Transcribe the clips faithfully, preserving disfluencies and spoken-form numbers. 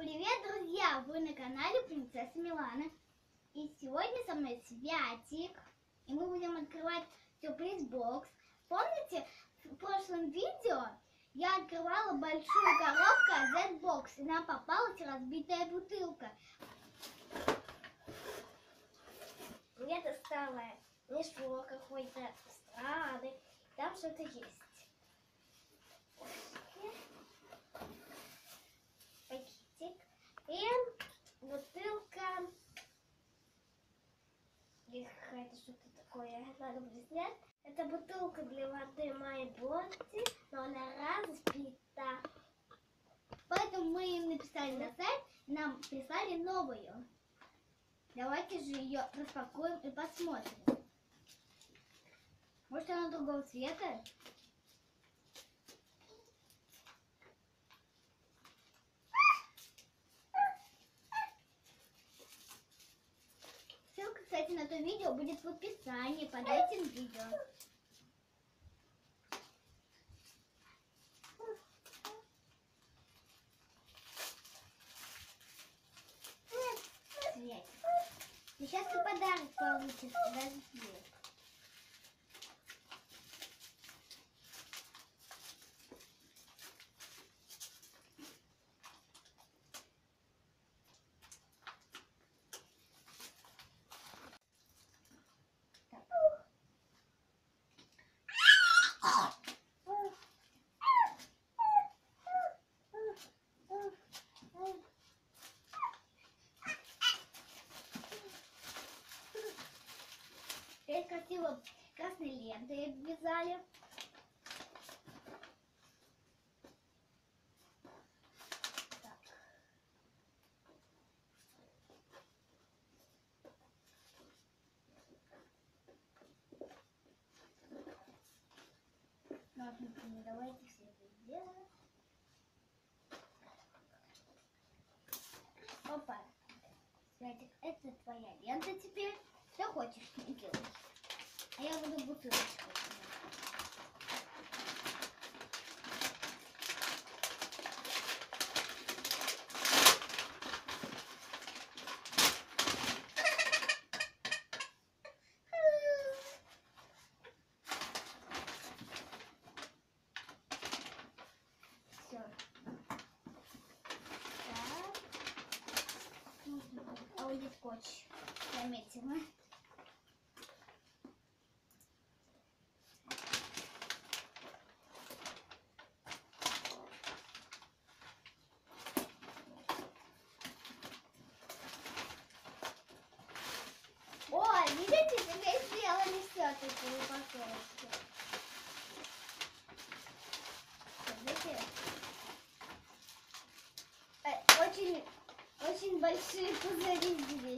Привет, друзья! Вы на канале Принцесса Милана. И сегодня со мной Святик. И мы будем открывать сюрприз-бокс. Помните, в прошлом видео я открывала большую коробку Z-Box, и нам попалась разбитая бутылка. Я достала мешок какой-то странный. Там что-то есть. Пакетик. И бутылка. Или какая-то что-то такое. Надо будет снять. Это бутылка для воды моей Бонти, но она разбита. Поэтому мы им написали на сайт, нам прислали новую. Давайте же ее распакуем и посмотрим. Может, она другого цвета? Ссылка, кстати, на то видео будет в описании под этим видео. Свет. Сейчас ты подарок получишь. Подожди. Здесь красиво красной лентой обвязали. Так. Ножницами давайте все это сделаем. Опа. Святик, это твоя лента теперь. Что хочешь, не делай. А я буду бутылочку. Все. Так. А вот здесь скотч. Заметила. Ой, видите, тебе сделали все-таки упаковочки. Видите? Э, очень, очень большие пузыри здесь.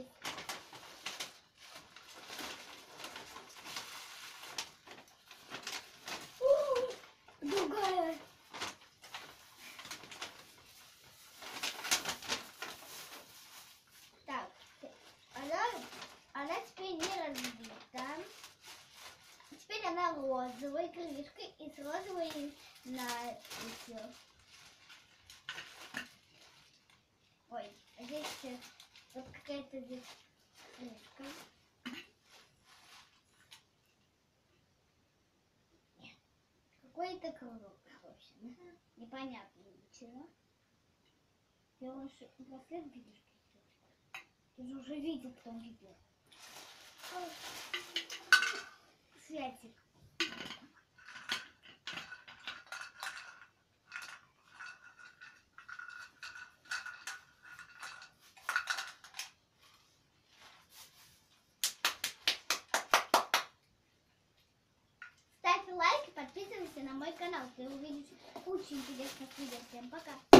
У, другая. Так, она... Она теперь не разбита. Теперь она розовой крышкой и с розовой на все. Ой, а здесь вот какая-то здесь крышка. Нет. Какой-то круг, короче. Непонятно ничего. Я лучше браслет видишь? Ты же уже видел, кто видел. Святик. Ставь лайк и подписывайся на мой канал. Ты увидишь кучу интересных видео. Всем пока.